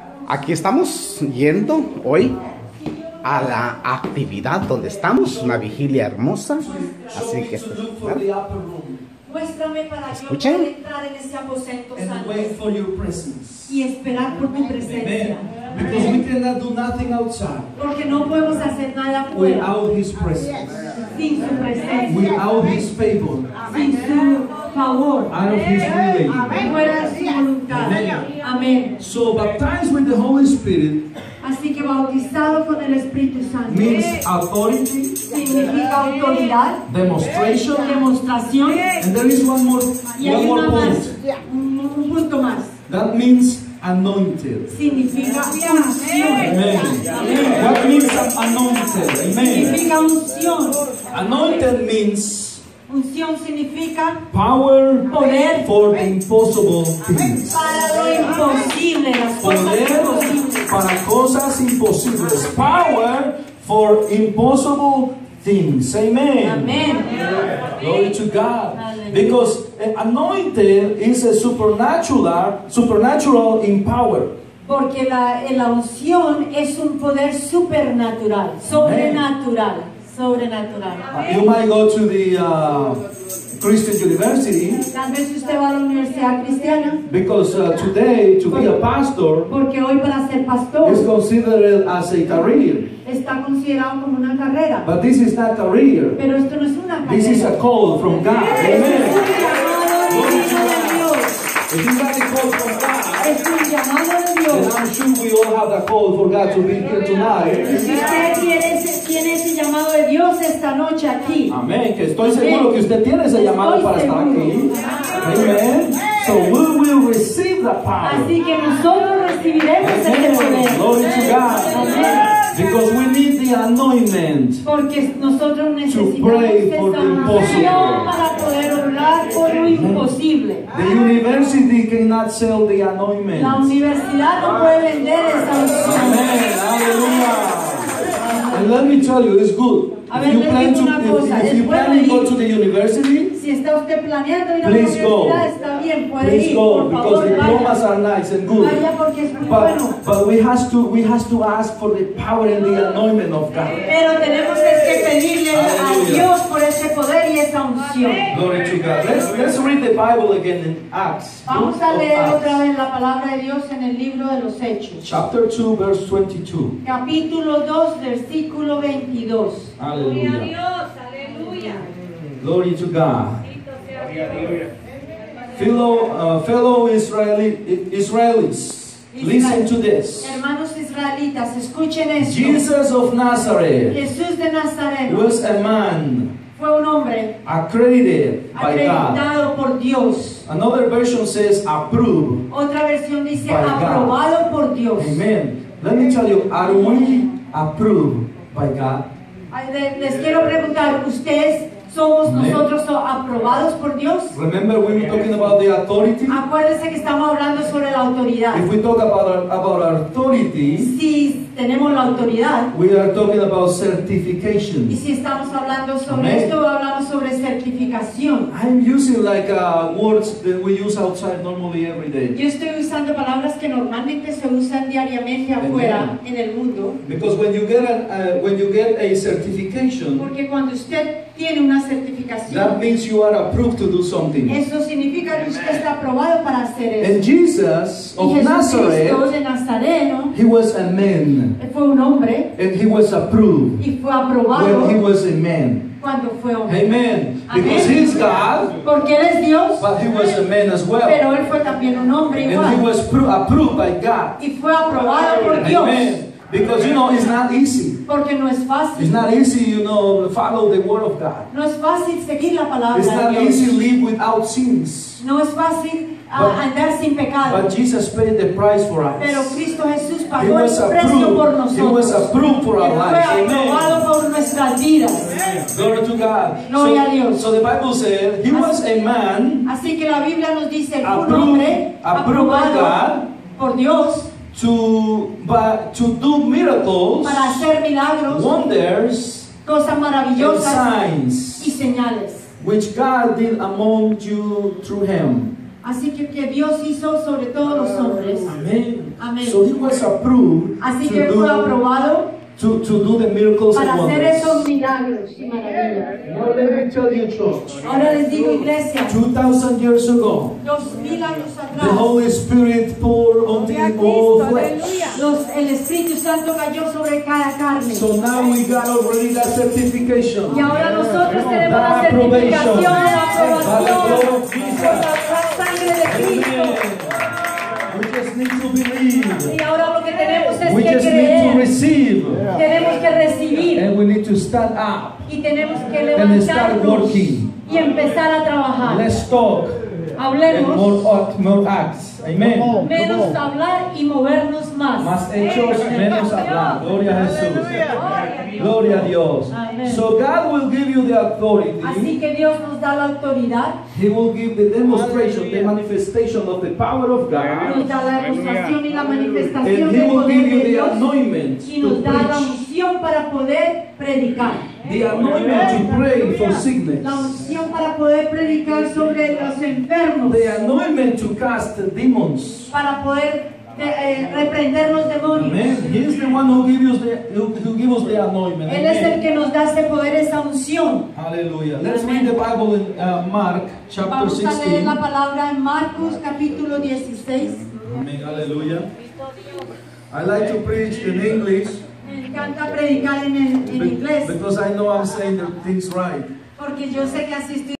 Aquí estamos yendo hoy a la actividad donde estamos, una vigilia hermosa. Así que muéstrame para que yo pueda escuchen entrar en ese aposento santo y esperar por tu presencia. Because we cannot do nothing outside Porque no podemos hacer nada afuera without His presence, sin su presencia, without His favor, sin su favor, out of His will. fuera de su voluntad. Amén. So baptized with the Holy Spirit Así que bautizado con el Espíritu Santo means authority, significa autoridad, demonstration, demostración, and there is one more y hay una point. más, un punto más. That means anointed. Significa unción. Amen. What means anointed? Amen. Significa unción. Anointed means Unción significa power poder for the impossible things. para lo imposible, las cosas Poder imposibles. para cosas imposibles. Power for impossible things. Amen. Amén. Glory to God. Hallelujah. Because anointed is a supernatural in power. Porque la unción es un poder supernatural, sobrenatural, sobrenatural. You might go to the Christian University Tal vez usted va a la universidad cristiana, because today to be a pastor porque hoy para ser is pastor considered as a career. está considerado como una carrera. But this is not career. Pero esto no es una This is a carrera. call from God. Es Amen. un llamado divino de Dios. If you got a call from God, Es un llamado de then Dios. I'm sure we all have the call for God to be here Y tonight. si usted tiene ese llamado de Dios esta noche aquí, Amén. Que estoy seguro que usted tiene ese llamado para estar aquí. Amen. So we will receive the power. así que nosotros recibiremos ese poder. Glory to God. Amén. Because we need the anointment. Porque nosotros necesitamos pray esa for the unción impossible. para poder orar por lo imposible. The university cannot sell the anointment. La universidad no puede vender esa unción. Amen. Hallelujah. And let me tell you, it's good. A ver, If you les plan digo una cosa, if es you bueno plan to go ir. to the university, Si está usted planeando ir a la Please go. universidad, está bien, puede please ir, go por because favor, diplomas vaya. are nice and good. Vaya porque es muy bueno. But we have to ask for the power and the anointment of God. Pero tenemos que pedirle a Hallelujah. Dios por ese poder y esa unción. Glory to God. Let's read the Bible again in Acts. Vamos Book a of leer Acts. otra vez la palabra de Dios en el libro de los Hechos. Chapter 2, verse 22. Capítulo 2, versículo 22. Hallelujah. Glory to God. Fellow Israelis, listen to this. Hermanos israelitas, escuchen esto. Jesus of Nazareth Jesús de Nazaret was a man fue un hombre accredited by God. acreditado por Dios. Another version says approved. Otra versión dice By God. aprobado por Dios. Amen. Let me tell you, are we approved by God? Ay, les quiero preguntar, ¿ustedes somos Amén. nosotros aprobados por Dios? Remember we were talking about the authority? Acuérdense que estamos hablando sobre la autoridad. If we talk about our authority, Si tenemos la autoridad we are talking about y certification. si estamos hablando sobre Amén. esto, hablamos sobre certificación. I'm using like words that we use outside normally every day. Yo estoy usando palabras que normalmente se usan diariamente afuera en el mundo, Because when you get a certification, porque cuando usted tiene una certificación, that means you are approved to do something. eso significa que usted está aprobado para hacer And eso. Jesus Y of Jesucristo Nazareth, de Nazareno he was a man, fue un hombre and he was approved y fue when aprobado he was a man. cuando fue hombre. Amen. Amén. Because he's God, Porque Él es Dios, but he was a man as well. pero Él fue también un hombre And he igual. was approved by God. Y fue aprobado por Dios. Amen. Because it's not easy. Porque no es It's fácil. not easy, follow the word of God. No es fácil seguir la palabra It's de not Dios. easy to live without sins. No es fácil andar sin pecado. But Jesus paid the price for us. Pero Cristo Jesús He pagó was el precio por approved. He was nosotros. approved for our Él fue lives. Amen. aprobado por nuestras vidas. Glory to God. Gloria a Dios. So the Bible said he was a man Así que la Biblia nos dice, él fue un Approved- hombre approved by aprobado por Dios to do miracles, para hacer milagros, wonders, cosas and maravillosas y signs, señales. which God did among you through him. Así que Dios hizo sobre todos los hombres. Amen. Amén. So he was approved Así que fue aprobado to do the miracles para and hacer wonders. esos milagros y maravillas. Now let me tell you, church. Ahora les digo, iglesia, 2,000 years ago, 2000 años the atrás, Holy Spirit poured on all flesh. el Espíritu Santo cayó sobre cada carne. So now we got already that certification. Y ahora nosotros tenemos la That certificación, la By the blood aprobación of Jesus. por la sangre de Cristo. We just need to believe. Y ahora lo que tenemos es We que just need to creer, receive. tenemos que recibir And we need to stand up y tenemos que and start levantarnos working. y empezar a trabajar. Let's talk and Hablemos, more acts. Amen. menos hablar y movernos más. Más hechos, menos hablar. Gloria a Jesús. Gloria a Dios. Amén. So God will give you the Así authority. que Dios nos da la autoridad, He will give the demonstration, the manifestation of the power of nos God. da la demostración y la And manifestación He del will poder give you de the Dios anointment y to nos da la preach. unción para poder predicar. The anointment to pray for sickness. La unción para poder predicar sobre los enfermos, The anointment to cast demons. para poder reprender los demonios. Amen. He is the one who gives us the anointment. Él es el Amen. que nos da ese poder, esa unción. Hallelujah. Let's read the Bible in Mark chapter Vamos a leer 16. la palabra en Marcos capítulo 16. Amen. Hallelujah. I like to preach in English Me encanta predicar en inglés because I know I'm saying the things right. porque yo sé que así estoy